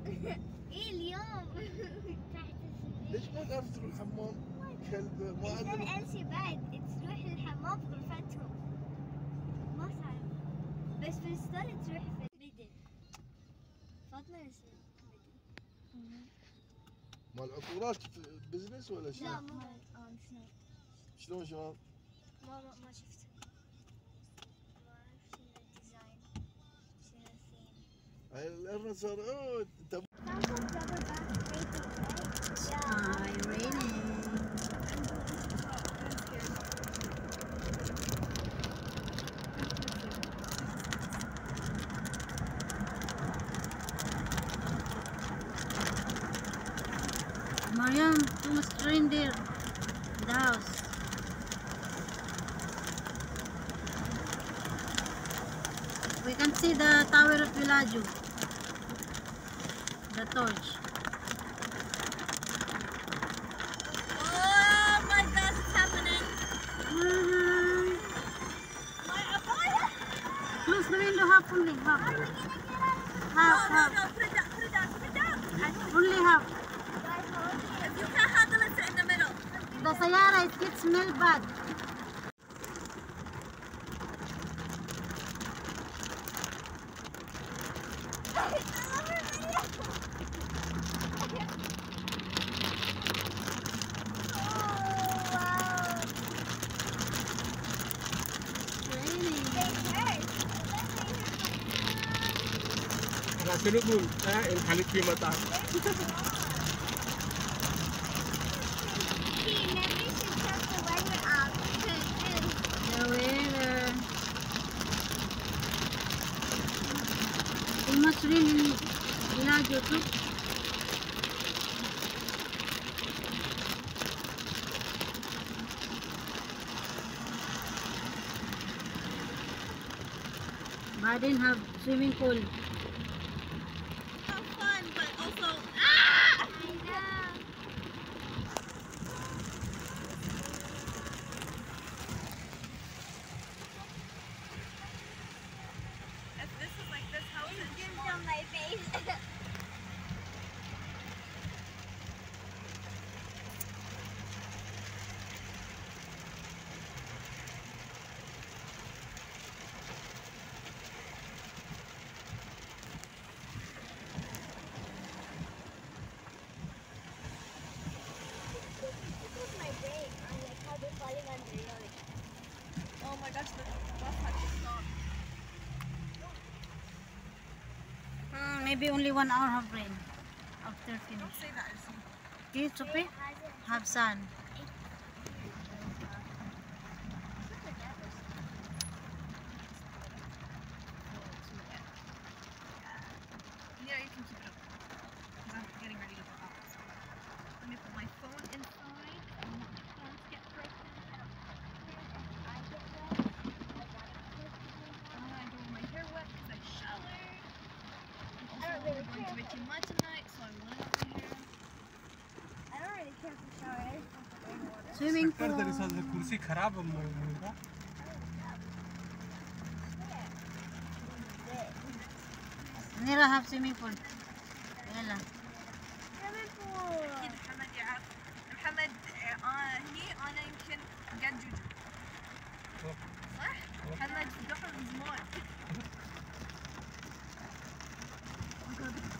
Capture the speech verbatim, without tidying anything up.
ايه اليوم تحت السرير. ليش ما تعرف تروح الحمام؟ كلبة ما عندنا عندنا. ألسي بعد تروح الحمام في غرفتهم. ما تعرف. بس في الستوري تروح في الميدل. فاطمة نسيت ميدل. مال عطورات بزنس ولا شيء؟ لا مو اه شنو؟ شلون شلون؟ ما ما, ما شفته. ما اعرف شنو الديزاين. شنو الثيم. هاي الارنب صار اوه انت. Hi, raining. Mariam, too much rain there in the house. We can see the Tower of Villaggio, the torch. Oh my gosh, it's happening. Mm-hmm. My abaya. Close the window half only, half. Are we gonna get out of the Half, No, half. no, no, put it down, put it down, put it down. Only half. Guys, hold it. If you can't handle it, sit in the middle. The sayara, it smells bad. شنو تقول؟ ها انحلت في مطعم. The weather. Too much rain in Villaggio too. Baden have swimming pool. Fun, but also ah! I know. If this is like this house, it gives on my face. Oh my gosh, the bus had to stop. Hmm, maybe only one hour have rain after Don't finish. say that, Elsie. Okay, it's okay. Have sun. Yeah, you can keep it up. Because I'm getting ready to go out. Let me put my phone inside. I don't want my phone to get broken. I get wet. I got my hair wet because I showered. I'm also really going to Vikimai tonight, so I want to have my hair. I don't really care for shower. I just want the rainwater. Swimming pool. कुर्सी खराब है मुझे Nira have swimming pool. يلا. Swimming pool. أكيد محمد يعرف. محمد آه هي أنا يمكن قد جوجو. صح؟ محمد فتحوا من زمان.